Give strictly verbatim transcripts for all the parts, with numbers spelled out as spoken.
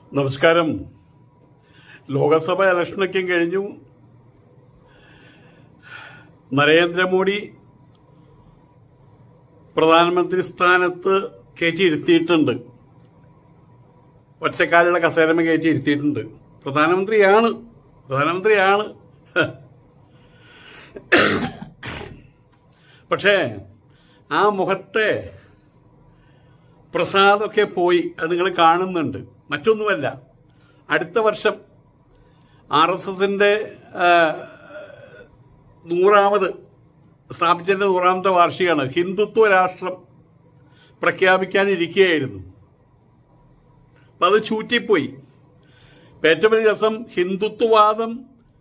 നമസ്കാരം. ലോകസഭ ഇലക്ഷനൊക്കെ കഴിഞ്ഞു. നരേന്ദ്രമോദി പ്രധാനമന്ത്രി സ്ഥാനത്ത് കയറ്റി ഇരുത്തിയിട്ടുണ്ട്. ഒറ്റക്കാലുള്ള കസേരമ കയറ്റി ഇരുത്തിയിട്ടുണ്ട്. പ്രധാനമന്ത്രിയാണ് പ്രധാനമന്ത്രിയാണ് പക്ഷേ ആ മുഖത്തെ പ്രസാദമൊക്കെ പോയി. അത് നിങ്ങൾ കാണുന്നുണ്ട്. മറ്റൊന്നുമല്ല, അടുത്ത വർഷം ആർ എസ് എസിന്റെ നൂറാമത് സ്ഥാപിച്ചതിന്റെ നൂറാമത്തെ വാർഷികമാണ്. ഹിന്ദുത്വ രാഷ്ട്രം പ്രഖ്യാപിക്കാനിരിക്കുകയായിരുന്നു. അപ്പം അത് ചൂറ്റിപ്പോയി. ഏറ്റവും വലിയ രസം, ഹിന്ദുത്വവാദം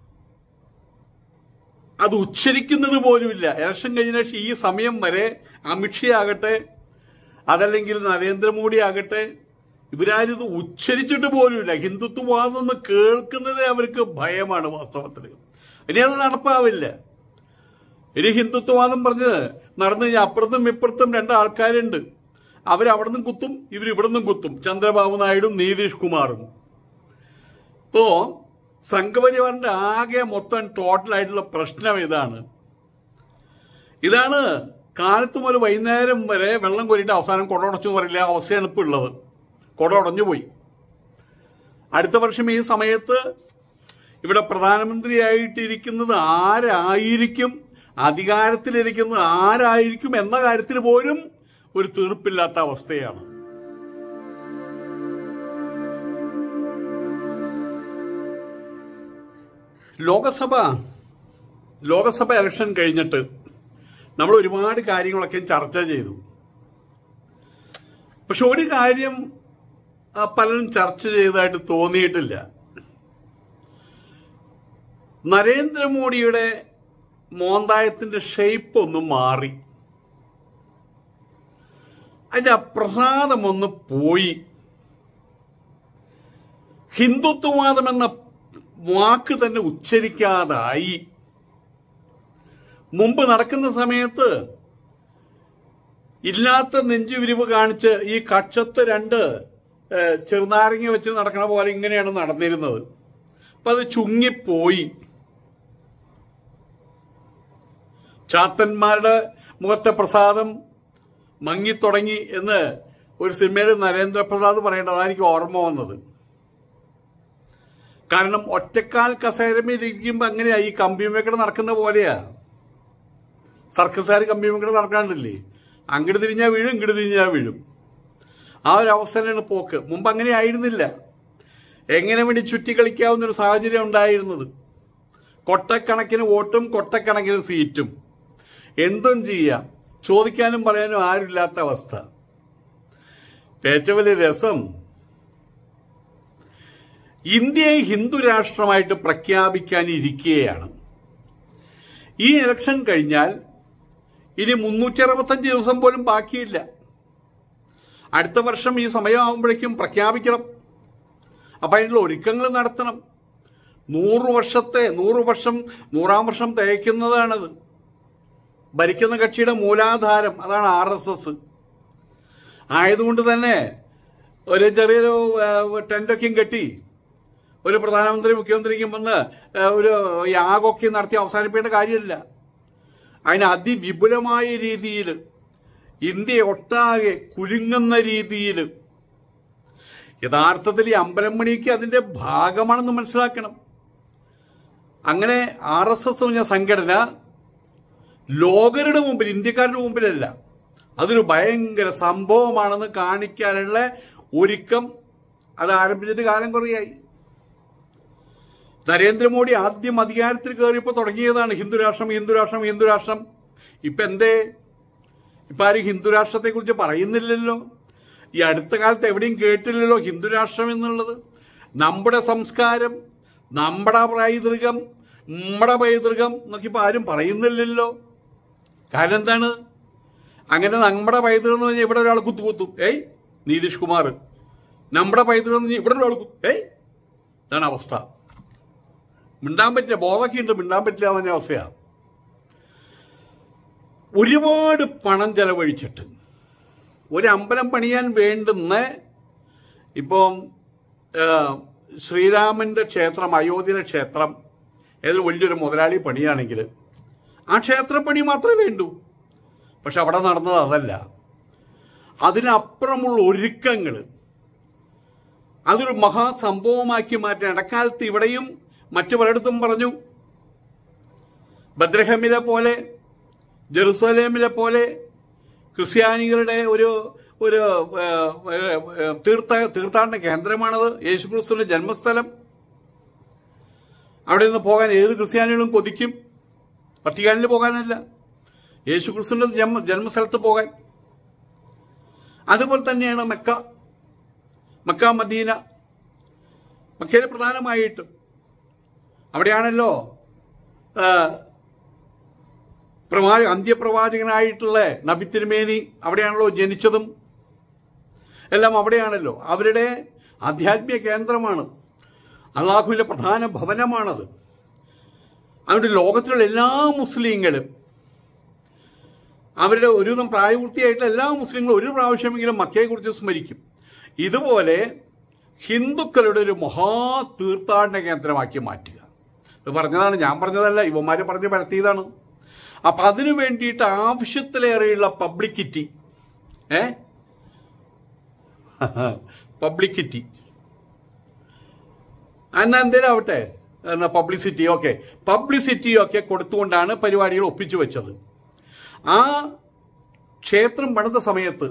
അത് ഉച്ചരിക്കുന്നത് പോലുമില്ല. ഇലക്ഷൻ കഴിഞ്ഞ ശേഷം ഈ സമയം വരെ അമിത്ഷാ ആകട്ടെ, അതല്ലെങ്കിൽ നരേന്ദ്രമോദി ആകട്ടെ, ഇവരാരും ഇത് ഉച്ചരിച്ചിട്ട് പോലുമില്ല. ഹിന്ദുത്വവാദം എന്ന് കേൾക്കുന്നതേ അവർക്ക് ഭയമാണ് വാസ്തവത്തിൽ. ഇനി അത് നടപ്പാവില്ല. ഇനി ഹിന്ദുത്വവാദം പറഞ്ഞ് നടന്നു കഴിഞ്ഞാൽ അപ്പുറത്തും ഇപ്പുറത്തും രണ്ടാൾക്കാരുണ്ട്. അവരവിടെ നിന്നും കുത്തും, ഇവരിവിടെ നിന്നും കുത്തും. ചന്ദ്രബാബു നായിഡും നിതീഷ് കുമാറും. ഇപ്പോ സംഘപരിവാറിന്റെ ആകെ മൊത്തം ടോട്ടലായിട്ടുള്ള പ്രശ്നം ഇതാണ്. ഇതാണ് കാലത്ത് മുതൽ വൈകുന്നേരം വരെ വെള്ളം കോരിയിട്ട് അവസാനം കൊടടച്ചു പറയില്ല അവസ്ഥയാണ് ഇപ്പോൾ ഉള്ളത്. കൊട ഉടഞ്ഞു പോയി. അടുത്ത വർഷം ഈ സമയത്ത് ഇവിടെ പ്രധാനമന്ത്രിയായിട്ടിരിക്കുന്നത് ആരായിരിക്കും, അധികാരത്തിലിരിക്കുന്നത് ആരായിരിക്കും എന്ന കാര്യത്തിൽ പോലും ഒരു തീർപ്പില്ലാത്ത അവസ്ഥയാണ്. ലോകസഭ ലോകസഭ ഇലക്ഷൻ കഴിഞ്ഞിട്ട് നമ്മൾ ഒരുപാട് കാര്യങ്ങളൊക്കെ ചർച്ച ചെയ്തു. പക്ഷെ ഒരു കാര്യം പലരും ചർച്ച ചെയ്തതായിട്ട് തോന്നിയിട്ടില്ല. നരേന്ദ്രമോദിയുടെ മോന്തായത്തിന്റെ ഷേപ്പ് ഒന്ന് മാറി. അതിന്റെ പ്രസാദം ഒന്ന് പോയി. ഹിന്ദുത്വവാദം എന്ന വാക്ക് തന്നെ ഉച്ചരിക്കാതായി. മുമ്പ് നടക്കുന്ന സമയത്ത് ഇല്ലാത്ത നെഞ്ചുവിരിവ് കാണിച്ച് ഈ കക്ഷത്ത് രണ്ട് ചെറുനാരങ്ങ വെച്ച് നടക്കണ പോലെ ഇങ്ങനെയാണ് നടന്നിരുന്നത്. അപ്പൊ അത് ചുങ്ങിപ്പോയി. ചാത്തന്മാരുടെ മുഖത്തെ പ്രസാദം മങ്ങിത്തുടങ്ങി എന്ന് ഒരു സിനിമയിൽ നരേന്ദ്രപ്രസാദ് പറയേണ്ടത്. അതായിരിക്കും ഓർമ്മ വന്നത്. കാരണം ഒറ്റക്കാൽ കസേരമേലിരിക്കുമ്പോ അങ്ങനെയാ, ഈ കമ്പിയുമേക്കടെ നടക്കുന്ന പോലെയാ. സർക്കസുകാർ കമ്പിയുമേക്കടെ നടക്കാണ്ടില്ലേ, അങ്ങോട്ട് തിരിഞ്ഞാൽ വീഴും, ഇങ്ങോട്ട് തിരിഞ്ഞാൽ വീഴും. ആ ഒരു അവസ്ഥയിലാണ് പോക്ക്. മുമ്പ് അങ്ങനെ ആയിരുന്നില്ല. എങ്ങനെ വേണ്ടി ചുറ്റി കളിക്കാവുന്ന ഒരു സാഹചര്യം ഉണ്ടായിരുന്നത്. കൊട്ടക്കണക്കിന് വോട്ടും കൊട്ടക്കണക്കിന് സീറ്റും, എന്തും ചെയ്യാം. ചോദിക്കാനും പറയാനും ആരുമില്ലാത്ത അവസ്ഥ. ഏറ്റവും വലിയ രസം, ഇന്ത്യയെ ഹിന്ദു രാഷ്ട്രമായിട്ട് പ്രഖ്യാപിക്കാനിരിക്കുകയാണ്. ഈ ഇലക്ഷൻ കഴിഞ്ഞാൽ ഇനി മുന്നൂറ്റി അറുപത്തഞ്ച് ദിവസം പോലും ബാക്കിയില്ല. അടുത്ത വർഷം ഈ സമയമാകുമ്പോഴേക്കും പ്രഖ്യാപിക്കണം. അപ്പം അതിനുള്ള ഒരുക്കങ്ങൾ നടത്തണം. നൂറ് വർഷത്തെ നൂറ് വർഷം നൂറാം വർഷം തികയ്ക്കുന്നതാണത്. ഭരിക്കുന്ന കക്ഷിയുടെ മൂലാധാരം അതാണ് ആർ എസ് എസ്. ആയതുകൊണ്ട് തന്നെ ഒരു ചെറിയൊരു ടെന്റൊക്കെയും കെട്ടി ഒരു പ്രധാനമന്ത്രി മുഖ്യമന്ത്രിക്കും വന്ന് ഒരു യാഗമൊക്കെ നടത്തി അവസാനിപ്പിക്കേണ്ട കാര്യമില്ല. അതിന് അതിവിപുലമായ രീതിയിൽ ഇന്ത്യ ഒട്ടാകെ കുലുങ്ങുന്ന രീതിയിൽ യഥാർത്ഥത്തിൽ ഈ അമ്പലം മണിക്ക് അതിന്റെ ഭാഗമാണെന്ന് മനസ്സിലാക്കണം. അങ്ങനെ ആർ എസ് എസ് എന്ന സംഘടന ലോകരുടെ മുമ്പിൽ, ഇന്ത്യക്കാരുടെ മുമ്പിലല്ല, അതൊരു ഭയങ്കര സംഭവമാണെന്ന് കാണിക്കാനുള്ള ഒരുക്കം അത് ആരംഭിച്ചിട്ട് കാലം കുറയായി. നരേന്ദ്രമോദി ആദ്യം അധികാരത്തിൽ കയറിയപ്പോൾ തുടങ്ങിയതാണ് ഹിന്ദുരാഷ്ട്രം ഹിന്ദുരാഷ്ട്രം ഹിന്ദുരാഷ്ട്രം. ഇപ്പൊ എന്തേ, ഇപ്പൊ ആരും ഹിന്ദുരാഷ്ട്രത്തെ കുറിച്ച് പറയുന്നില്ലല്ലോ. ഈ അടുത്ത കാലത്ത് എവിടെയും കേട്ടില്ലല്ലോ ഹിന്ദുരാഷ്ട്രം എന്നുള്ളത്. നമ്മുടെ സംസ്കാരം, നമ്മുടെ പൈതൃകം, നമ്മുടെ പൈതൃകം എന്നൊക്കെ ഇപ്പൊ ആരും പറയുന്നില്ലല്ലോ. കാരണം എന്താണ്? അങ്ങനെ നമ്മുടെ പൈതൃകം എന്ന് പറഞ്ഞാൽ ഇവിടെ ഒരാൾ കുത്തുകുത്തും, ഏയ് നിതീഷ് കുമാർ. നമ്മുടെ പൈതൃകം എന്ന് പറഞ്ഞാൽ ഇവിടെ ഒരാൾ കുത്തും, ഏയ്. ഇതാണ് അവസ്ഥ. മിണ്ടാൻ പറ്റില്ല, ബോധമൊക്കെ ഉണ്ട്, മിണ്ടാൻ പറ്റില്ല എന്ന അവസ്ഥയാണ്. ഒരുപാട് പണം ചെലവഴിച്ചിട്ട് ഒരു അമ്പലം പണിയാൻ വേണ്ടുന്ന ഇപ്പം ശ്രീരാമന്റെ ക്ഷേത്രം, അയോധ്യയിലെ ക്ഷേത്രം ഏതൊരു വലിയൊരു മുതലാളി പണിയാണെങ്കിൽ ആ ക്ഷേത്രപ്പണി മാത്രമേ വേണ്ടൂ. പക്ഷെ അവിടെ നടന്നത് അതല്ല. അതിനപ്പുറമുള്ള ഒരുക്കങ്ങൾ, അതൊരു മഹാസംഭവമാക്കി മാറ്റാൻ ഇടക്കാലത്ത് ഇവിടെയും മറ്റു പലയിടത്തും പറഞ്ഞു. ബദ്രഹമിലെ പോലെ, ജെറുസലേമിലെ പോലെ ക്രിസ്ത്യാനികളുടെ ഒരു ഒരു തീർത്ഥ തീർത്ഥാടന കേന്ദ്രമാണത്. യേശുക്രിസ്തുവിന്റെ ജന്മസ്ഥലം. അവിടെ നിന്ന് പോകാൻ ഏത് ക്രിസ്ത്യാനികളും കൊതിക്കും. വത്തിക്കാനിൽ പോകാനല്ല, യേശുക്രിസ്തുവിന്റെ ജന്മ ജന്മസ്ഥലത്ത് പോകാൻ. അതുപോലെ തന്നെയാണ് മക്ക, മക്ക മദീന. മക്കയിൽ പ്രധാനമായിട്ടും അവിടെയാണല്ലോ പ്രവാ അന്ത്യപ്രവാചകനായിട്ടുള്ള നബി തിരുമേനി അവിടെയാണല്ലോ ജനിച്ചതും എല്ലാം അവിടെയാണല്ലോ. അവരുടെ ആധ്യാത്മിക കേന്ദ്രമാണ്, അള്ളാഹുവിന്റെ പ്രധാന ഭവനമാണത്. അതുകൊണ്ട് ലോകത്തിലുള്ള എല്ലാ മുസ്ലിങ്ങളും, അവരുടെ ഒരുവിധം പ്രായപൂർത്തിയായിട്ടുള്ള എല്ലാ മുസ്ലിങ്ങളും ഒരു പ്രാവശ്യമെങ്കിലും മക്കയെക്കുറിച്ച് സ്മരിക്കും. ഇതുപോലെ ഹിന്ദുക്കളുടെ ഒരു മഹാ തീർത്ഥാടന കേന്ദ്രമാക്കി മാറ്റുക. ഇത് പറഞ്ഞതാണ്, ഞാൻ പറഞ്ഞതല്ല, ഇവന്മാര് പറഞ്ഞ് പരത്തിയതാണ്. അപ്പൊ അതിനു വേണ്ടിയിട്ട് ആവശ്യത്തിലേറെയുള്ള പബ്ലിക്കിറ്റി, ഏ പബ്ലിക്കിറ്റി എന്നാ എന്തേലും ആവട്ടെ, എന്നാ പബ്ലിസിറ്റി, ഓക്കെ, പബ്ലിസിറ്റി ഒക്കെ കൊടുത്തുകൊണ്ടാണ് പരിപാടികൾ ഒപ്പിച്ചു വെച്ചത്. ആ ക്ഷേത്രം പണിത സമയത്ത്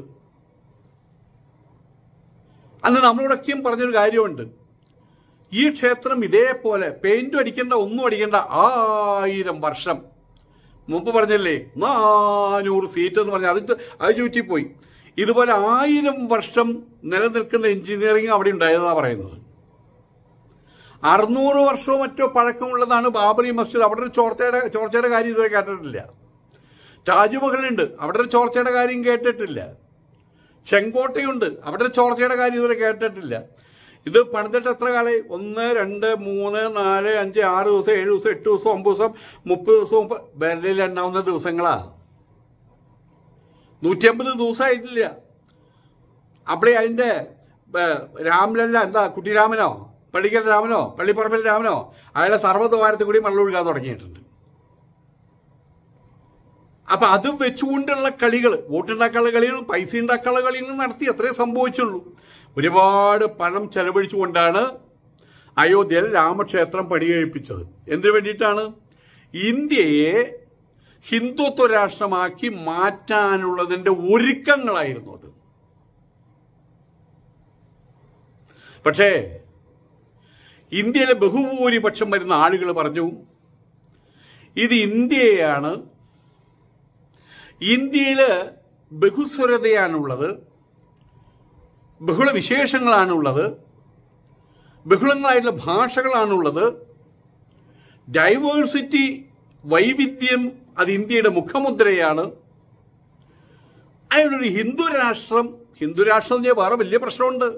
അന്ന് നമ്മളോടൊക്കെയും പറഞ്ഞൊരു കാര്യമുണ്ട്. ഈ ക്ഷേത്രം ഇതേപോലെ പെയിന്റും അടിക്കേണ്ട, ഒന്നും അടിക്കേണ്ട, ആയിരം വർഷം മുമ്പ് പറഞ്ഞല്ലേ നാനൂറ് സീറ്റ് എന്ന് പറഞ്ഞാൽ അത് അത് ചുറ്റിപ്പോയി. ഇതുപോലെ ആയിരം വർഷം നിലനിൽക്കുന്ന എഞ്ചിനീയറിംഗ് അവിടെ ഉണ്ടായതെന്നാണ് പറയുന്നത്. അറുന്നൂറ് വർഷവും മറ്റോ പഴക്കമുള്ളതാണ് ബാബറി മസ്ജിദ്. അവിടെ ഒരു ചോർച്ചയുടെ ചോർച്ചയുടെ കാര്യം ഇതുവരെ കേട്ടിട്ടില്ല. താജ്മഹലുണ്ട്, അവിടെ ഒരു ചോർച്ചയുടെ കാര്യം കേട്ടിട്ടില്ല. ചെങ്കോട്ടയുണ്ട്, അവിടെ ഒരു ചോർച്ചയുടെ കാര്യം ഇതുവരെ കേട്ടിട്ടില്ല. ഇത് പണിതിട്ട് എത്ര കാലമായി? ഒന്ന് രണ്ട് മൂന്ന് നാല് അഞ്ച് ആറ് ദിവസം, ഏഴ് ദിവസം, എട്ട് ദിവസം, ഒമ്പത് ദിവസം, മുപ്പത് ദിവസവും വിരലിൽ എണ്ണാവുന്ന ദിവസങ്ങളാ. നൂറ്റി അമ്പത് ദിവസമായിട്ടില്ല. അവിടെ അതിന്റെ രാമലല്ല, എന്താ കുട്ടിരാമനോ പള്ളിക്കൽ രാമനോ പള്ളിപ്പറമ്പിൽ രാമനോ അയാളെ സർവ്വദ്വാരത്തിൽ കൂടി വെള്ളം ഒഴുകാൻ തുടങ്ങിയിട്ടുണ്ട്. അപ്പൊ അത് വെച്ചുകൊണ്ടുള്ള കളികൾ, വോട്ടുണ്ടാക്കാനുള്ള കളികളും പൈസ ഉണ്ടാക്കാനുള്ള കളികളും നടത്തി, അത്രേ സംഭവിച്ചുള്ളൂ. ഒരുപാട് പണം ചെലവഴിച്ചുകൊണ്ടാണ് അയോധ്യയിൽ രാമക്ഷേത്രം പണികഴിപ്പിച്ചത്. എന്തിനു വേണ്ടിയിട്ടാണ്? ഇന്ത്യയെ ഹിന്ദുത്വ രാഷ്ട്രമാക്കി മാറ്റാനുള്ളതിന്റെ ഒരുക്കങ്ങളായിരുന്നു അത്. പക്ഷേ ഇന്ത്യയിലെ ബഹുഭൂരിപക്ഷം വരുന്ന ആളുകൾ പറഞ്ഞു, ഇത് ഇന്ത്യയാണ്, ഇന്ത്യയില് ബഹുസ്വരതയാണുള്ളത്, ബഹുള വിശേഷങ്ങളാണുള്ളത്, ബഹുളങ്ങളായിട്ടുള്ള ഭാഷകളാണുള്ളത്, ഡൈവേഴ്സിറ്റി, വൈവിധ്യം, അത് ഇന്ത്യയുടെ മുഖമുദ്രയാണ്. അതിനൊരു ഹിന്ദു രാഷ്ട്രം, ഹിന്ദു രാഷ്ട്രം വേറെ വലിയ പ്രശ്നമുണ്ട്.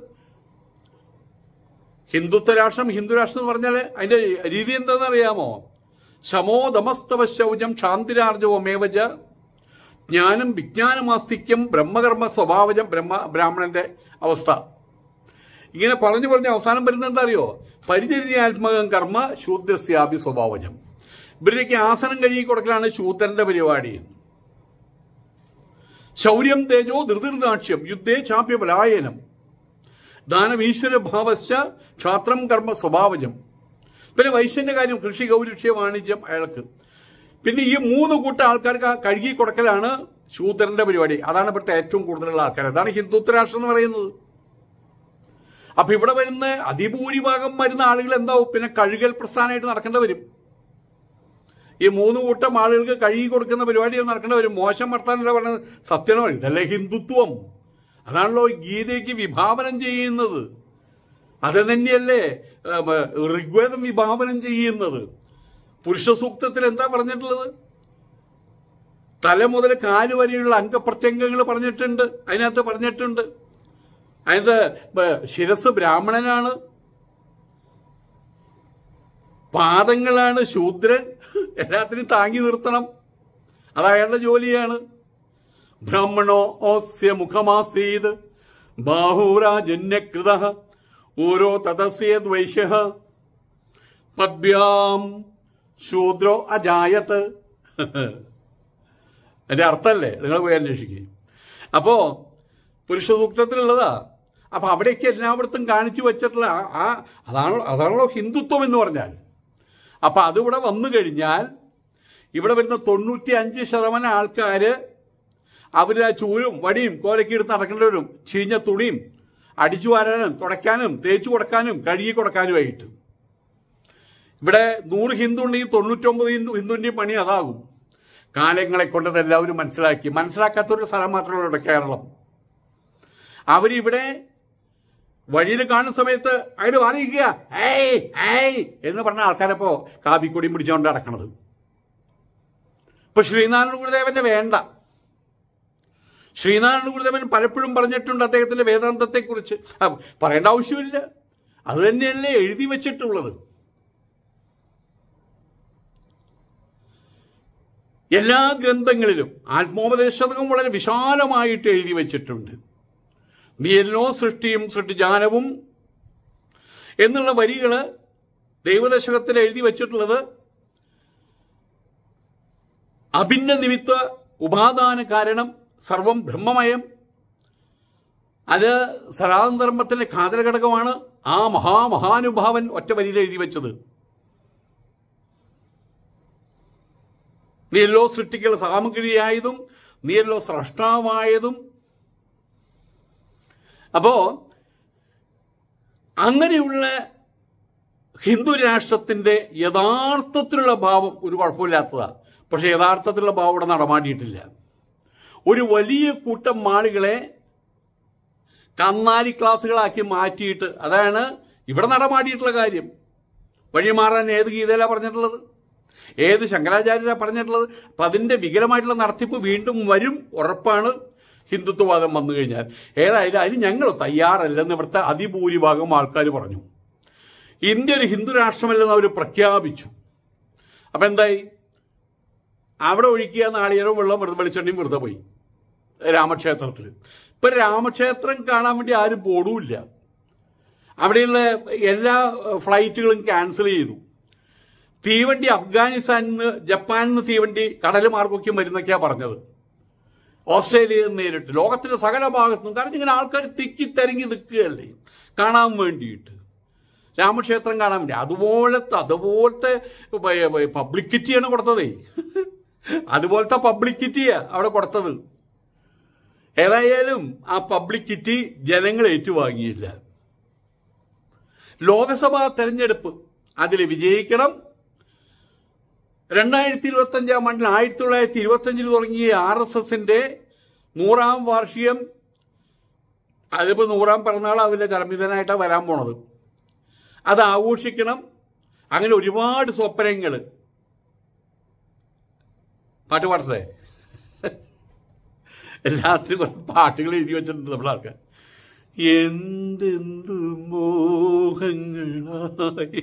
ഹിന്ദുത്വ രാഷ്ട്രം, ഹിന്ദു രാഷ്ട്രം എന്ന് പറഞ്ഞാൽ അതിന്റെ രീതി എന്താണെന്ന് അറിയാമോ? ശമോ ദമസ്തവ ശൗചം ശാന്തിരാർജവമേവജ ജ്ഞാനം വിജ്ഞാനമാസ്തിക്യം ബ്രഹ്മകർമ്മ സ്വഭാവജം. ബ്രഹ്മ ബ്രാഹ്മണന്റെ അവസ്ഥ ഇങ്ങനെ പറഞ്ഞു പറഞ്ഞ് അവസാനം വരുന്നത് എന്താ അറിയോ? പരിചര്യാത്മകം കർമ്മ ശൂദ്രസ്യാഭി സ്വഭാവജം. ഇവരിലേക്ക് ആസനം കഴുകി കൊടുക്കലാണ് ശൂദ്രന്റെ പരിപാടി. ശൗര്യം തേജോ ധൃതിർദാക്ഷ്യം യുദ്ധേ ചാപ്യ പലായനം ദാനമീശ്വര ഭാവശ്ച ക്ഷാത്രം കർമ്മ സ്വഭാവജം. പിന്നെ വൈശ്യന്റെ കാര്യം കൃഷി ഗൗരക്ഷ്യ വാണിജ്യം അയാൾക്ക്. പിന്നെ ഈ മൂന്ന് കൂട്ടം ആൾക്കാർക്ക് കഴുകി കൊടുക്കലാണ് ശൂദ്രന്റെ പരിപാടി. അതാണ് ഇവിടുത്തെ ഏറ്റവും കൂടുതലുള്ള ആൾക്കാർ. അതാണ് ഹിന്ദുത്വ രാഷ്ട്രം എന്ന് പറയുന്നത്. അപ്പൊ ഇവിടെ വരുന്ന അതിഭൂരിഭാഗം വരുന്ന ആളുകൾ എന്താവും? പിന്നെ കഴുകൽ പ്രസ്ഥാനമായിട്ട് നടക്കേണ്ടി വരും. ഈ മൂന്ന് കൂട്ടം ആളുകൾക്ക് കഴുകി കൊടുക്കുന്ന പരിപാടി നടക്കേണ്ടി വരും. മോശം വർത്താനല്ല പറയുന്നത്, സത്യമാണ്. ഇതല്ലേ ഹിന്ദുത്വം. അതാണല്ലോ ഗീതയ്ക്ക് വിഭാവനം ചെയ്യുന്നത്. അത് തന്നെയല്ലേ ഋഗ്വേദം വിഭാവനം ചെയ്യുന്നത്. പുരുഷ സൂക്തത്തിൽ എന്താ പറഞ്ഞിട്ടുള്ളത്? തല മുതൽ കാല് വരെയുള്ള അംഗപ്രത്യംഗങ്ങൾ പറഞ്ഞിട്ടുണ്ട്. അതിനകത്ത് പറഞ്ഞിട്ടുണ്ട് അതിനകത്ത് ശിരസ് ബ്രാഹ്മണനാണ്, പാദങ്ങളാണ് ശൂദ്രൻ, എല്ലാത്തിനും താങ്ങി നിർത്തണം. അത് അയാളുടെ ജോലിയാണ്. ബ്രാഹ്മണോ ഓസ്യ മുഖമാസീത് ബാഹുരാജന്യകൃത ഊരോ തദസ്യേത് വൈശ്യ പദ്ഭ്യാം ശൂദ്രോ അജായത്ത്. എൻ്റെ അർത്ഥമല്ലേ, നിങ്ങൾ പോയി അന്വേഷിക്കുക. അപ്പോ പുരുഷ സൂക്തത്തിലുള്ളതാ. അപ്പൊ അവിടേക്ക് എല്ലായിടത്തും കാണിച്ചു വെച്ചിട്ടുള്ള ആ അതാണോ അതാണല്ലോ ഹിന്ദുത്വം എന്ന് പറഞ്ഞാൽ. അപ്പൊ അതിവിടെ വന്നു കഴിഞ്ഞാൽ ഇവിടെ വരുന്ന തൊണ്ണൂറ്റി അഞ്ച് ശതമാനം ആൾക്കാര് അവര് ആ ചൂലും വടിയും കോലൊക്കെ എടുത്ത് നടക്കേണ്ടവരും ചീഞ്ഞ തുണിയും അടിച്ചു വാരാനും തുടയ്ക്കാനും തേച്ചു കൊടുക്കാനും കഴുകി കൊടുക്കാനുമായിട്ട്. ഇവിടെ നൂറ് ഹിന്ദു ഉണ്ടെങ്കിൽ തൊണ്ണൂറ്റൊമ്പത് ഹിന്ദു ഹിന്ദുവിൻ്റെയും പണി അതാകും. കാലങ്ങളെ കൊണ്ടത് എല്ലാവരും മനസ്സിലാക്കി. മനസ്സിലാക്കാത്തൊരു സ്ഥലം മാത്രമല്ല ഇവിടെ കേരളം. അവരിവിടെ വഴിയിൽ കാണുന്ന സമയത്ത് അങ്ങോട്ട് മാറിയിരിക്കുക ഏയ് ഏയ് എന്ന് പറഞ്ഞ ആൾക്കാരപ്പോ കാപ്പിക്കൊടിയും പിടിച്ചുകൊണ്ട് നടക്കണത്. ഇപ്പൊ ശ്രീനാരായണ ഗുരുദേവന്റെ വേണ്ട. ശ്രീനാരായണ ഗുരുദേവൻ പലപ്പോഴും പറഞ്ഞിട്ടുണ്ട് അദ്ദേഹത്തിന്റെ വേദാന്തത്തെക്കുറിച്ച്. പറയേണ്ട ആവശ്യമില്ല, അത് തന്നെയല്ലേ എഴുതി വെച്ചിട്ടുള്ളത്. എല്ലാ ഗ്രന്ഥങ്ങളിലും ആത്മോപദേശതകം വളരെ വിശാലമായിട്ട് എഴുതി വെച്ചിട്ടുണ്ട്. നീയല്ലോ സൃഷ്ടിയും സൃഷ്ടിജാലവും എന്നുള്ള വരികള് ദൈവദശകത്തിൽ എഴുതി വെച്ചിട്ടുള്ളത് അഭിന്ന നിമിത്ത ഉപാദാന കാരണം സർവം ബ്രഹ്മമയം. അത് സനാതനധർമ്മത്തിലെ കാതല ഘടകമാണ്. ആ മഹാമഹാനുഭാവൻ ഒറ്റ വരിയിൽ എഴുതി വെച്ചത്. നീയല്ലോ സൃഷ്ടിക്കുള്ള സാമഗ്രിയായതും നീയല്ലോ സ്രഷ്ടാവായതും. അപ്പോ അങ്ങനെയുള്ള ഹിന്ദു രാഷ്ട്രത്തിന്റെ യഥാർത്ഥത്തിലുള്ള ഭാവം ഒരു കുഴപ്പമില്ലാത്തതാണ്. പക്ഷെ യഥാർത്ഥത്തിലുള്ള ഭാവം ഇവിടെ നടമാടിയിട്ടില്ല. ഒരു വലിയ കൂട്ടം ആളുകളെ കന്നാലി ക്ലാസുകളാക്കി മാറ്റിയിട്ട് അതാണ് ഇവിടെ നടമാടിയിട്ടുള്ള കാര്യം. വഴിമാറാൻ ഏത് ഗീതയിലാണ് പറഞ്ഞിട്ടുള്ളത്, ഏത് ശങ്കരാചാര്യരാണ് പറഞ്ഞിട്ടുള്ളത്? അപ്പം അതിൻ്റെ വികലമായിട്ടുള്ള നടത്തിപ്പ് വീണ്ടും വരും, ഉറപ്പാണ് ഹിന്ദുത്വവാദം വന്നു കഴിഞ്ഞാൽ. ഏതായാലും അതിന് ഞങ്ങൾ തയ്യാറല്ലെന്ന് ഇവിടുത്തെ അതിഭൂരിഭാഗം ആൾക്കാർ പറഞ്ഞു. ഇന്ത്യ ഒരു ഹിന്ദു രാഷ്ട്രമല്ലെന്ന് അവർ പ്രഖ്യാപിച്ചു. അപ്പം എന്തായി? അവിടെ ഒഴിക്കുക നാളികേരവും വെള്ളം വെറുതെ വെളിച്ചെണ്ണയും വെറുതെ പോയി രാമക്ഷേത്രത്തിൽ. ഇപ്പം രാമക്ഷേത്രം കാണാൻ വേണ്ടി ആരും പോടുമില്ല. അവിടെയുള്ള എല്ലാ ഫ്ലൈറ്റുകളും ക്യാൻസൽ ചെയ്തു. തീവണ്ടി അഫ്ഗാനിസ്ഥാനിൽ നിന്ന് ജപ്പാനിൽ നിന്ന് തീവണ്ടി കടൽ മാർഗമൊക്കെ വരുന്നൊക്കെയാണ് പറഞ്ഞത്. ഓസ്ട്രേലിയയിൽ നിന്ന് നേരിട്ട് ലോകത്തിന്റെ സകല ഭാഗത്തുനിന്നും. കാരണം ഇങ്ങനെ ആൾക്കാർ തിക്കിത്തിരങ്ങി നിൽക്കുകയല്ലേ കാണാൻ വേണ്ടിയിട്ട്, രാമക്ഷേത്രം കാണാൻ വേണ്ടി. അതുപോലത്തെ അതുപോലത്തെ പബ്ലിക്കിറ്റിയാണ് കൊടുത്തതേ. അതുപോലത്തെ പബ്ലിക്കിറ്റിയാ അവിടെ കൊടുത്തത്. ഏതായാലും ആ പബ്ലിക്കിറ്റി ജനങ്ങൾ ഏറ്റുവാങ്ങിയില്ല. ലോകസഭാ തെരഞ്ഞെടുപ്പ് അതിൽ വിജയിക്കണം. രണ്ടായിരത്തി ഇരുപത്തി അഞ്ചാം ആണ്ടിൽ ആയിരത്തി തൊള്ളായിരത്തി ഇരുപത്തി അഞ്ചിൽ തുടങ്ങിയ ആർ എസ് എസിന്റെ നൂറാം വാർഷികം, അതിപ്പോ നൂറാം പിറന്നാൾ അതിന്റെ ചരമിതനായിട്ടാണ് വരാൻ പോണത്. അത് ആഘോഷിക്കണം. അങ്ങനെ ഒരുപാട് സ്വപ്നങ്ങൾ. പാട്ട് പാടട്ടെ? എല്ലാത്തിനും കുറെ പാട്ടുകൾ എഴുതി വെച്ചിട്ടുണ്ട് നമ്മുടെ ആൾക്കാർ. എന്തെന്തു മോഹങ്ങളായി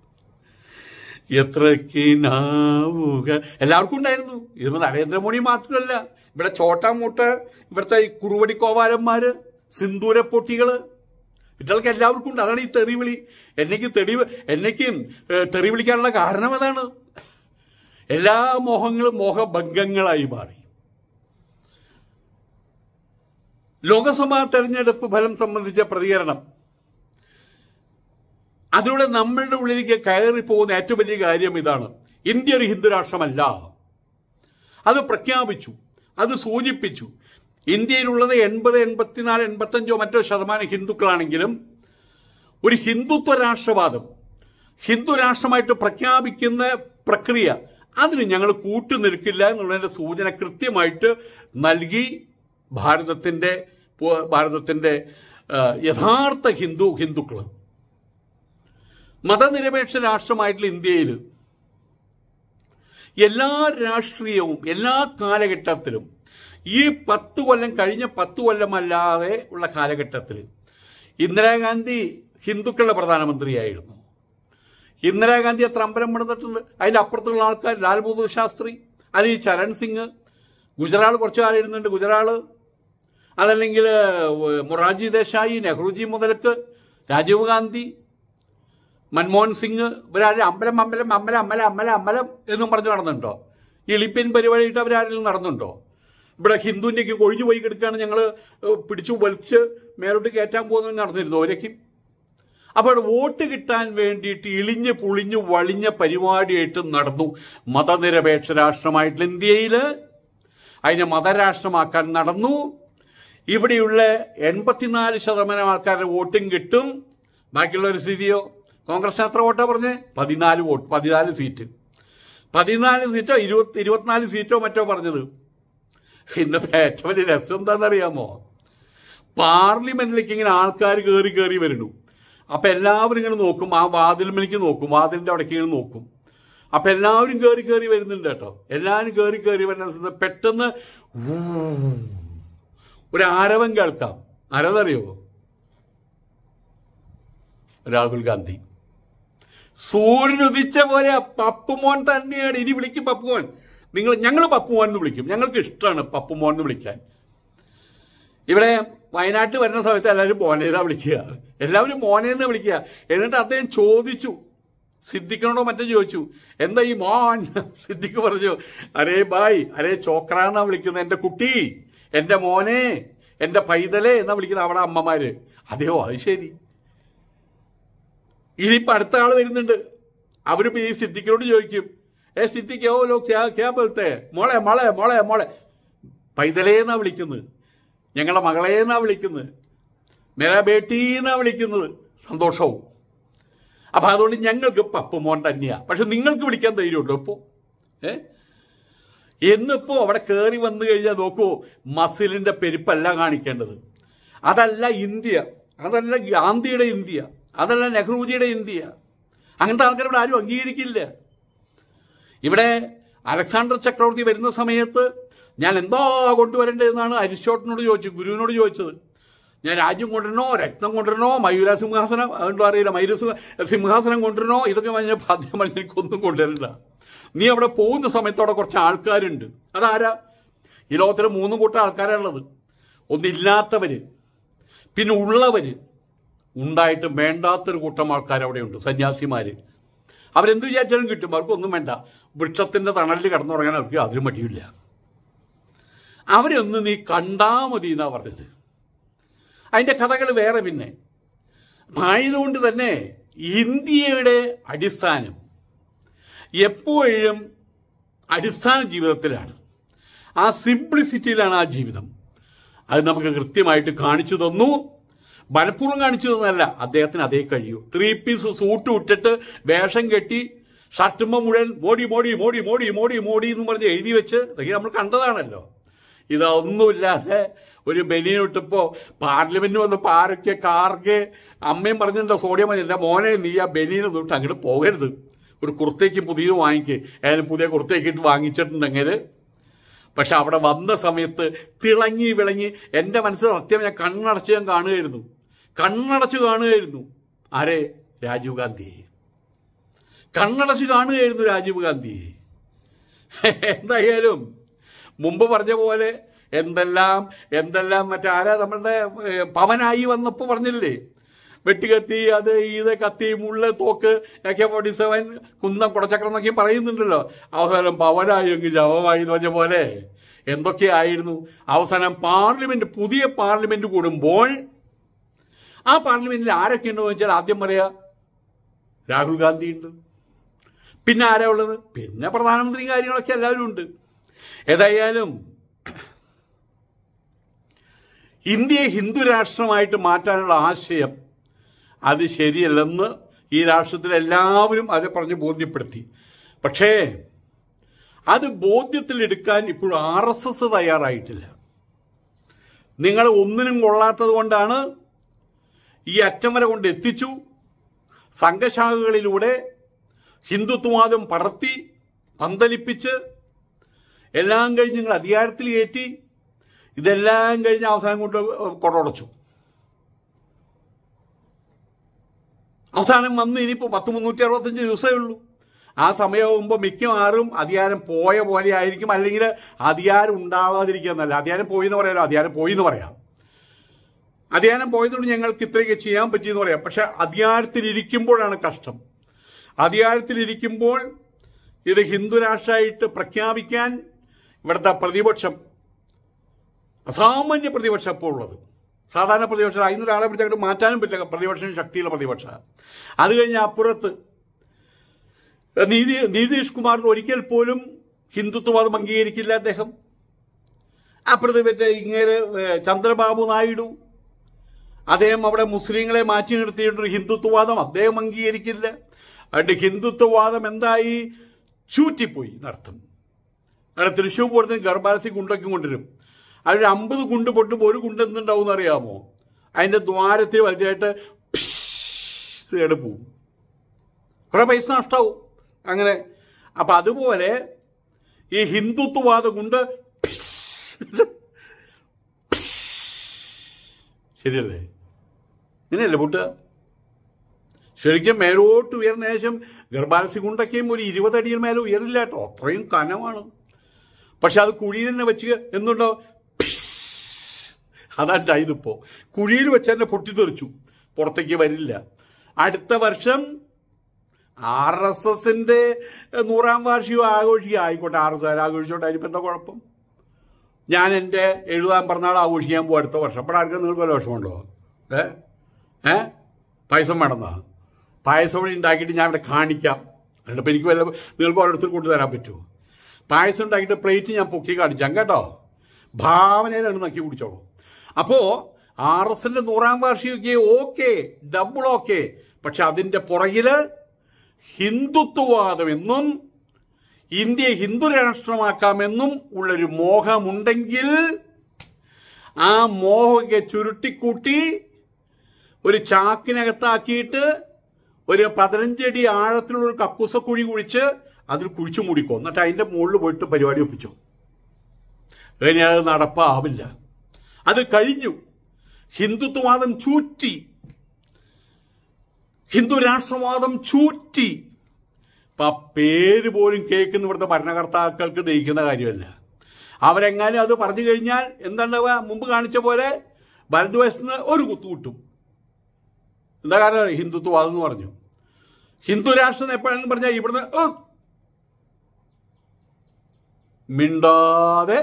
എത്രക്കിനാവുക എല്ലാവർക്കും ഉണ്ടായിരുന്നു. ഇതിപ്പോ നരേന്ദ്രമോദി മാത്രമല്ല, ഇവിടെ ചോട്ടാമൂട്ട്, ഇവിടുത്തെ ഈ കുറുവടി കോവാലന്മാര്, സിന്ദൂര പൊട്ടികള്, ഇവർക്ക് എല്ലാവർക്കും ഉണ്ട്. അതാണ് ഈ തെറിവിളി. എന്നേക്ക് തെറി എന്നേക്ക് തെറി വിളിക്കാനുള്ള കാരണം അതാണ്. എല്ലാ മോഹങ്ങളും മോഹഭംഗങ്ങളായി മാറി. ലോകസഭാ തെരഞ്ഞെടുപ്പ് ഫലം സംബന്ധിച്ച പ്രതികരണം, അതിലൂടെ നമ്മളുടെ ഉള്ളിലേക്ക് കയറി പോകുന്ന ഏറ്റവും വലിയ കാര്യം ഇതാണ്: ഇന്ത്യ ഒരു ഹിന്ദു രാഷ്ട്രമല്ല. അത് പ്രഖ്യാപിച്ചു, അത് സൂചിപ്പിച്ചു. ഇന്ത്യയിലുള്ളത് എൺപത് എൺപത്തിനാല് എൺപത്തഞ്ചോ മറ്റോ ശതമാനം ഹിന്ദുക്കളാണെങ്കിലും ഒരു ഹിന്ദുത്വ രാഷ്ട്രവാദം, ഹിന്ദു രാഷ്ട്രമായിട്ട് പ്രഖ്യാപിക്കുന്ന പ്രക്രിയ, അതിന് ഞങ്ങൾ കൂട്ടുനിൽക്കില്ല എന്നുള്ളതിന്റെ സൂചന കൃത്യമായിട്ട് നൽകി ഭാരതത്തിന്റെ ഭാരതത്തിന്റെ യഥാർത്ഥ ഹിന്ദു ഹിന്ദുക്കൾ. മതനിരപേക്ഷ രാഷ്ട്രമായിട്ടുള്ള ഇന്ത്യയിൽ എല്ലാ രാഷ്ട്രീയവും എല്ലാ കാലഘട്ടത്തിലും, ഈ പത്ത് കൊല്ലം കഴിഞ്ഞ പത്ത് കൊല്ലമല്ലാതെ ഉള്ള കാലഘട്ടത്തിൽ ഇന്ദിരാഗാന്ധി ഹിന്ദുക്കളുടെ പ്രധാനമന്ത്രിയായിരുന്നു. ഇന്ദിരാഗാന്ധി എത്ര അമ്പലം പണിതിട്ടുണ്ട്. അതിൻ്റെ അപ്പുറത്തുള്ള ആൾക്കാർ ലാൽ ബഹദൂർ ശാസ്ത്രി, അല്ലെങ്കിൽ ചരൺ സിംഗ്, ഗുജറാൾ കുറച്ചു കാലം ഇരുന്നുണ്ട് ഗുജറാൾ, അതല്ലെങ്കിൽ മൊറാർജി ദേശായി, നെഹ്റുജി മുതൽക്ക് രാജീവ് ഗാന്ധി, മൻമോഹൻ സിംഗ് ഇവരാരും അമ്പലം അമ്പലം അമ്പലം അമ്പലം അമ്പലം അമ്പലം എന്നും പറഞ്ഞ് നടന്നുണ്ടോ? ഈ എളിപ്പൻ പരിപാടിയിട്ട് അവരാരെങ്കിലും നടന്നുണ്ടോ? ഇവിടെ ഹിന്ദുവിൻ്റെക്ക് കൊഴിഞ്ഞു പോയി കിടക്കുകയാണ്, ഞങ്ങൾ പിടിച്ചു വലിച്ച് മേലോട്ട് കയറ്റാൻ പോകുന്നതെന്ന് നടന്നിരുന്നു അവരേക്കും. അപ്പോൾ വോട്ട് കിട്ടാൻ വേണ്ടിയിട്ട് ഇളിഞ്ഞ് പുളിഞ്ഞു വളിഞ്ഞ പരിപാടിയായിട്ട് നടന്നു. മതനിരപേക്ഷ രാഷ്ട്രമായിട്ടുള്ള ഇന്ത്യയിൽ അതിനെ മതരാഷ്ട്രമാക്കാൻ നടന്നു. ഇവിടെയുള്ള എൺപത്തിനാല് ശതമാനം ആൾക്കാരുടെ വോട്ടും കിട്ടും. ബാക്കിയുള്ള ഒരു സ്ഥിതിയോ? കോൺഗ്രസിന് എത്ര വോട്ടാ പറഞ്ഞേ? പതിനാല് വോട്ട്, പതിനാല് സീറ്റ്, പതിനാല് സീറ്റോ ഇരുപത്തി ഇരുപത്തിനാല് സീറ്റോ മറ്റോ പറഞ്ഞത്. ഇന്നത്തെ ഏറ്റവും വലിയ രസം എന്താണെന്നറിയാമോ? പാർലമെന്റിലേക്ക് ഇങ്ങനെ ആൾക്കാർ കയറി കയറി വരുന്നു. അപ്പം എല്ലാവരും ഇങ്ങനെ നോക്കും, ആ വാതിൽമേലേക്ക് നോക്കും, വാതിലിൻ്റെ അവിടേക്ക് ഇങ്ങനെ നോക്കും. അപ്പം എല്ലാവരും കയറി കയറി വരുന്നുണ്ട് കേട്ടോ. എല്ലാവരും കയറി കയറി വരുന്ന പെട്ടെന്ന് ഒരു ആരവം കേൾക്കാം. ആരവറിയോ? രാഹുൽ ഗാന്ധി. സൂര്യൻ ഉദിച്ച പോലെ പപ്പുമോൻ തന്നെയാണ്. ഇനി വിളിക്കും പപ്പുമോൻ. നിങ്ങൾ ഞങ്ങൾ പപ്പുമോൻ എന്ന് വിളിക്കും. ഞങ്ങൾക്ക് ഇഷ്ടമാണ് പപ്പുമോൻ എന്ന് വിളിക്കാൻ. ഇവിടെ വയനാട്ടിൽ വരുന്ന സമയത്ത് എല്ലാവരും മോനേതാ വിളിക്കുക, എല്ലാവരും മോനേന്ന് വിളിക്കുക. എന്നിട്ട് അദ്ദേഹം ചോദിച്ചു, സിദ്ദിഖിനോടോ മറ്റോ ചോദിച്ചു, എന്താ ഈ മോൻ? സിദ്ദിഖ് പറഞ്ഞു, അരേ ബായ്, അരേ ചോക്ര എന്നാ വിളിക്കുന്നത്, എൻ്റെ കുട്ടി, എൻ്റെ മോനെ, എൻ്റെ പൈതലേ എന്നാ വിളിക്കുന്നത് അവിടെ അമ്മമാര്. അതെയോ, അത് ശരി. ഇനിയിപ്പോൾ അടുത്ത ആൾ വരുന്നുണ്ട്. അവരിപ്പോൾ ഈ സിദ്ദിഖിനോട് ചോദിക്കും, ഏ സിദ്ദിഖ്, ഓ ലോ ക്യാ ക്യാ ബോൾത്തെ, മോളെ മോളെ മോളെ മോളെ, പൈതലേ എന്നാ വിളിക്കുന്നത്, ഞങ്ങളുടെ മകളെ എന്നാ വിളിക്കുന്നത്, മേരാ ബേട്ടി എന്നാ വിളിക്കുന്നത്. സന്തോഷവും. അപ്പം അതുകൊണ്ട് ഞങ്ങൾക്ക് പപ്പുമോൻ തന്നെയാണ്. പക്ഷെ നിങ്ങൾക്ക് വിളിക്കാൻ ധൈര്യമുണ്ടോ ഇപ്പോൾ? ഏ എന്നിപ്പോൾ അവിടെ കയറി വന്നു കഴിഞ്ഞാൽ നോക്കൂ, മസിലിൻ്റെ പെരുപ്പല്ല കാണിക്കേണ്ടത്. അതല്ല ഇന്ത്യ, അതല്ല ഗാന്ധിയുടെ ഇന്ത്യ, അതല്ല നെഹ്റുജിയുടെ ഇന്ത്യ. അങ്ങനത്തെ ആൾക്കാർ ഇവിടെ ആരും അംഗീകരിക്കില്ല. ഇവിടെ അലക്സാണ്ടർ ചക്രവർത്തി വരുന്ന സമയത്ത് ഞാൻ എന്താ കൊണ്ടുവരേണ്ടതെന്നാണ് അരിസ്റ്റോട്ടിനോട് ചോദിച്ചു, ഗുരുവിനോട് ചോദിച്ചത്. ഞാൻ രാജ്യം കൊണ്ടുവരണോ, രത്നം കൊണ്ടുവരണോ, മയൂര സിംഹാസനം, അതുകൊണ്ടും അറിയില്ല, മയൂര സിംഹാസനം കൊണ്ടുവരണോ, ഇതൊക്കെ പറഞ്ഞാൽ ആദ്യം പറഞ്ഞാൽ എനിക്കൊന്നും കൊണ്ടുവരില്ല. നീ അവിടെ പോകുന്ന സമയത്ത് അവിടെ കുറച്ച് ആൾക്കാരുണ്ട്. അതാരാ? ഈ ലോകത്തിൽ മൂന്ന് കൂട്ടം ആൾക്കാരാണുള്ളത്. ഒന്നില്ലാത്തവര്, പിന്നെ ഉള്ളവര്, ഉണ്ടായിട്ട് വേണ്ടാത്തൊരു കൂട്ടം ആൾക്കാർ അവിടെയുണ്ട്, സന്യാസിമാര്. അവരെന്ത് വിചാരിച്ചാലും കിട്ടും, അവർക്കൊന്നും വേണ്ട. വൃക്ഷത്തിൻ്റെ തണലിൽ കിടന്നുറങ്ങാൻ അവർക്ക് അതിന് മടിയില്ല. അവരൊന്ന് നീ കണ്ടാ മതി എന്നാ പറഞ്ഞത്. അതിൻ്റെ കഥകൾ വേറെ. പിന്നെ ആയതുകൊണ്ട് തന്നെ ഇന്ത്യയുടെ അടിസ്ഥാനം എപ്പോഴും അടിസ്ഥാന ജീവിതത്തിലാണ്, ആ സിംപ്ലിസിറ്റിയിലാണ് ആ ജീവിതം. അത് നമുക്ക് കൃത്യമായിട്ട് കാണിച്ചു തന്നു. മനഃപൂർവ്വം കാണിച്ചു തന്നല്ല, അദ്ദേഹത്തിന് അതേ കഴിയൂ. ത്രീ പീസ് സൂട്ട് ഇട്ടിട്ട് വേഷം കെട്ടി ഷർട്ടുമ്പോൾ മുഴുവൻ മോഡി മോഡി മോഡി മോഡി മോഡി മോഡി എന്ന് പറഞ്ഞ് എഴുതി വെച്ച് ഇതൊക്കെ നമ്മൾ കണ്ടതാണല്ലോ. ഇതൊന്നുമില്ലാതെ ഒരു ബനിയൻ ഇട്ടപ്പോൾ പാർലമെന്റ് വന്നപ്പോൾ ആരൊക്കെ കാർക്ക് അമ്മയും പറഞ്ഞിട്ടുണ്ടോ, സോഡിയം പറഞ്ഞില്ല, മോനെ നീ ആ ബനിയനെ തൊട്ട് അങ്ങോട്ട് പോകരുത്, ഒരു കുർത്തേക്ക് പുതിയത് വാങ്ങിക്ക്. ഏതായാലും പുതിയ കുർത്തേക്ക് ഇട്ട് വാങ്ങിച്ചിട്ടുണ്ടെങ്കിൽ. പക്ഷെ അവിടെ വന്ന സമയത്ത് തിളങ്ങി വിളങ്ങി എൻ്റെ മനസ്സിൽ സത്യം ഞാൻ കണ്ണടച്ച് ഞാൻ കാണുകയായിരുന്നു, കണ്ണടച്ച് കാണുകയായിരുന്നു. ആരെ? രാജീവ് ഗാന്ധി. കണ്ണടച്ച് കാണുകയായിരുന്നു രാജീവ് ഗാന്ധി. എന്തായാലും മുമ്പ് പറഞ്ഞ പോലെ എന്തെല്ലാം എന്തെല്ലാം മറ്റാരാ നമ്മളുടെ പവനായി വന്നപ്പോൾ പറഞ്ഞില്ലേ, വെട്ടുകത്തി, അത് ഇത് കത്തി, മുള്ള, തോക്ക്, എ കെ ഫോർട്ടി സെവൻ, കുന്നം, കുടച്ചക്രം എന്നൊക്കെ പറയുന്നുണ്ടല്ലോ. അവസാനം പവനായി എങ്കിൽ ജവമായി എന്ന് പറഞ്ഞ പോലെ എന്തൊക്കെയായിരുന്നു. അവസാനം പാർലമെന്റ്, പുതിയ പാർലമെന്റ് കൂടുമ്പോൾ ആ പാർലമെന്റിൽ ആരൊക്കെ ഉണ്ടെന്ന് വെച്ചാൽ ആദ്യം പറയാ രാഹുൽ ഗാന്ധി ഉണ്ട്. പിന്നെ ആരാ ഉള്ളത്? പിന്നെ പ്രധാനമന്ത്രി കാര്യങ്ങളൊക്കെ എല്ലാവരും ഉണ്ട്. ഏതായാലും ഇന്ത്യയെ ഹിന്ദു രാഷ്ട്രമായിട്ട് മാറ്റാനുള്ള ആശയം അത് ശരിയല്ലെന്ന് ഈ രാഷ്ട്രത്തിലെല്ലാവരും അത് പറഞ്ഞ് ബോധ്യപ്പെടുത്തി. പക്ഷേ അത് ബോധ്യത്തിലെടുക്കാൻ ഇപ്പോഴും ആർ എസ് എസ് തയ്യാറായിട്ടില്ല. നിങ്ങൾ ഒന്നിനും കൊള്ളാത്തത് കൊണ്ടാണ് ഈ അറ്റം വരെ കൊണ്ട് എത്തിച്ചു. സംഘശാഖകളിലൂടെ ഹിന്ദുത്വവാദം പടർത്തി പന്തലിപ്പിച്ച് എല്ലാം കഴിഞ്ഞ് നിങ്ങൾ അധികാരത്തിൽ കയറ്റി. ഇതെല്ലാം കഴിഞ്ഞ് അവസാനം കൊണ്ട് കൊടടച്ചു. അവസാനം വന്ന് ഇനിയിപ്പോൾ പത്ത് മുന്നൂറ്റി അറുപത്തഞ്ച് ദിവസമേ ഉള്ളൂ. ആ സമയമാകുമ്പോൾ മിക്കവാറും അധികാരം പോയ പോലെ ആയിരിക്കും, അല്ലെങ്കിൽ അധികാരം ഉണ്ടാവാതിരിക്കുക എന്നല്ല, അധികാരം പോയി എന്ന് പറയാലോ, അധികാരം പോയി എന്ന് പറയാം. അധികാരം പോയതുകൊണ്ട് ഞങ്ങൾക്ക് ഇത്രയൊക്കെ ചെയ്യാൻ പറ്റിയെന്ന് പറയാം. പക്ഷെ അധികാരത്തിലിരിക്കുമ്പോഴാണ് കഷ്ടം. അധികാരത്തിലിരിക്കുമ്പോൾ ഇത് ഹിന്ദു രാഷ്ട്രമായിട്ട് പ്രഖ്യാപിക്കാൻ ഇവിടുത്തെ പ്രതിപക്ഷം, അസാമാന്യ പ്രതിപക്ഷം ഇപ്പോൾ ഉള്ളത്. സാധാരണ പ്രതിപക്ഷം അതിന് ഒരാളെ പിടിച്ചങ്ങോട്ട് മാറ്റാനും പറ്റില്ല. പ്രതിപക്ഷം ശക്തിയുള്ള പ്രതിപക്ഷമാണ്. അത് കഴിഞ്ഞ് അപ്പുറത്ത് നീതി നിതീഷ് കുമാറിന് ഒരിക്കൽ പോലും ഹിന്ദുത്വവാദം അംഗീകരിക്കില്ല അദ്ദേഹം. അപ്പുറത്ത് മറ്റേ ഇങ്ങനെ ചന്ദ്രബാബു നായിഡു, അദ്ദേഹം അവിടെ മുസ്ലിങ്ങളെ മാറ്റി നിർത്തിയിട്ടൊരു ഹിന്ദുത്വവാദം അദ്ദേഹം അംഗീകരിക്കില്ല. അതുകൊണ്ട് ഹിന്ദുത്വവാദം എന്തായി? ചൂറ്റിപ്പോയി എന്നർത്ഥം. അവിടെ തൃശ്ശൂർ പൂരത്തിന് ഗർഭാലസി ഗുണ്ടൊക്കെ കൊണ്ടുവരും. അതിൽ അമ്പത് ഗുണ്ട് പൊട്ടുമ്പോൾ ഒരു ഗുണ്ട് എന്തുണ്ടാവും അറിയാമോ? അതിന്റെ ദ്വാരത്തിൽ വലുതായിട്ട് പോവും, കുറെ പൈസ നഷ്ടാവും. അങ്ങനെ അപ്പൊ അതുപോലെ ഈ ഹിന്ദുത്വവാദം കൊണ്ട് ശരിയല്ലേ? ഇങ്ങനെയല്ലേ പൊട്ടുക? ശരിക്കും മേലോട്ട് ഉയർന്ന ശേഷം ഗർഭാലസി കൊണ്ടൊക്കെയും ഒരു ഇരുപതടിയിൽ മേലെ ഉയരില്ല കേട്ടോ, അത്രയും കനമാണ്. പക്ഷെ അത് കുഴിയിൽ തന്നെ വെച്ച് എന്നുണ്ടോ? അതാണ്ടായതിപ്പോ കുഴിയിൽ വെച്ച് തന്നെ പൊട്ടിത്തെറിച്ചു, പുറത്തേക്ക് വരില്ല. അടുത്ത വർഷം ആർ എസ് എസിന്റെ നൂറാം വാർഷികം ആഘോഷിക്കുക, ആയിക്കോട്ടെ, ആർ എസ് എസ് ആഘോഷിച്ചോട്ടെ, അതിനിപ്പോ എന്താ കുഴപ്പം? ഞാൻ എൻ്റെ എഴുതാൻ പറഞ്ഞാൽ ആഘോഷിക്കാൻ പോകും അടുത്ത വർഷം. അപ്പോൾ ആർക്കും നിങ്ങൾക്ക് വല്ല വിഷമമുണ്ടോ? ഏ ഏ പായസം വേണമെന്നാ? പായസം കൂടി ഉണ്ടാക്കിയിട്ട് ഞാൻ ഇവിടെ കാണിക്കാം. അതിപ്പോൾ എനിക്ക് വല്ല നിങ്ങൾക്ക് ഓരോരുത്തർ കൊണ്ടുതരാൻ പറ്റുമോ? പായസം ഉണ്ടാക്കിയിട്ട് പ്ലേറ്റ് ഞാൻ പൊക്കി കാണിച്ചാം കേട്ടോ. ഭാവനയിലാണ് നക്കി കുടിച്ചോളൂ. അപ്പോൾ ആർ എസ് എന്റെ നൂറാം വാർഷികയ്ക്ക് ഓക്കെ, ഡബിൾ ഓക്കെ. പക്ഷെ അതിൻ്റെ പുറകിൽ ഹിന്ദുത്വവാദമെന്നും ഇന്ത്യയെ ഹിന്ദു രാഷ്ട്രമാക്കാമെന്നും ഉള്ളൊരു മോഹമുണ്ടെങ്കിൽ ആ മോഹമൊക്കെ ചുരുട്ടിക്കൂട്ടി ഒരു ചാക്കിനകത്താക്കിയിട്ട് ഒരു പതിനഞ്ചടി ആഴത്തിലുള്ള ഒരു കക്കൂസക്കുഴി കുഴിച്ച് അതിൽ കുഴിച്ചു മൂടിക്കോ, എന്നിട്ട് അതിൻ്റെ മുകളിൽ പോയിട്ട് പരിപാടി ഒപ്പിച്ചോ. അതിന് അത് നടപ്പാവില്ല. അത് കഴിഞ്ഞു. ഹിന്ദുത്വവാദം ചൂറ്റി, ഹിന്ദു രാഷ്ട്രവാദം ചൂറ്റി. ഇപ്പം ആ പേര് പോലും കേൾക്കുന്ന ഇവിടുത്തെ ഭരണകർത്താക്കൾക്ക് ദഹിക്കുന്ന കാര്യമല്ല. അവരെങ്ങാനും അത് പറഞ്ഞു കഴിഞ്ഞാൽ എന്താണ്ടാവുക? മുമ്പ് കാണിച്ച പോലെ വലതുവശത്ത് ഒരു കുത്തുകൂട്ടും. എന്താ കാരണം? ഹിന്ദുത്വവാദം എന്ന് പറഞ്ഞു. ഹിന്ദു രാഷ്ട്രം എപ്പോഴാണെന്ന് പറഞ്ഞാൽ ഇവിടുന്ന് മിണ്ടാതെ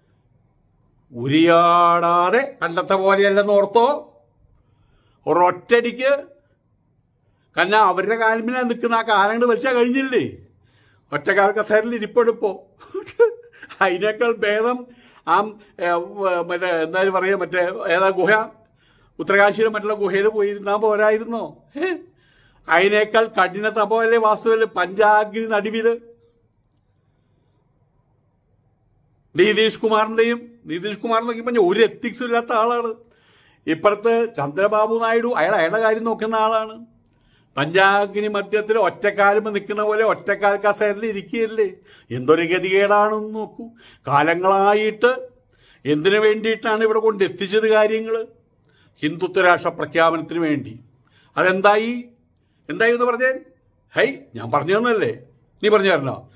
ഉരിയാടാതെ കണ്ടത്തെ പോലെയല്ലെന്ന് ഓർത്തോ. ഒരൊറ്റടിക്ക്, കാരണം അവരുടെ കാലമില്ല നിൽക്കുന്ന ആ കാലങ്ങൾ വലിച്ചാൽ കഴിഞ്ഞില്ലേ. ഒറ്റക്കാൽ കസേരയിൽ ഇരിപ്പെടുപ്പോ. അതിനേക്കാൾ ഭേദം ആ മറ്റേ എന്തായാലും പറയുക, മറ്റേ ഏതാ ഗുഹ, ഉത്തരകാശിയിലെ മറ്റുള്ള ഗുഹയിൽ പോയിരുന്നാൽ പോരായിരുന്നോ? ഏ അതിനേക്കാൾ കഠിന തപോല്ലേ വാസ്തുവല്ലേ പഞ്ചാഗ്നി നടുവില്. നിതീഷ് കുമാറിന്റെയും നിതീഷ് കുമാർ എന്നൊക്കെ പറഞ്ഞാൽ ഒരു എത്തിക്സും ഇല്ലാത്ത ആളാണ്. ഇപ്പുറത്ത് ചന്ദ്രബാബു നായിഡു അയാൾ അയാളുടെ കാര്യം നോക്കുന്ന ആളാണ്. പഞ്ചാഗ്നി മധ്യത്തിൽ ഒറ്റക്കാലുമ്പോൾ നിൽക്കുന്ന പോലെ ഒറ്റക്കാൽ കസേരയിൽ ഇരിക്കുകയല്ലേ. എന്തൊരു ഗതികേടാണെന്ന് നോക്കൂ. കാലങ്ങളായിട്ട് എന്തിനു വേണ്ടിയിട്ടാണ് ഇവിടെ കൊണ്ട് എത്തിച്ചത് കാര്യങ്ങൾ? ഹിന്ദുത്വ രാഷ്ട്ര പ്രഖ്യാപനത്തിന് വേണ്ടി. അതെന്തായി? എന്തായി എന്ന് പറഞ്ഞേ? ഹൈ, ഞാൻ പറഞ്ഞു തന്നല്ലേ, നീ പറഞ്ഞു തരണോ?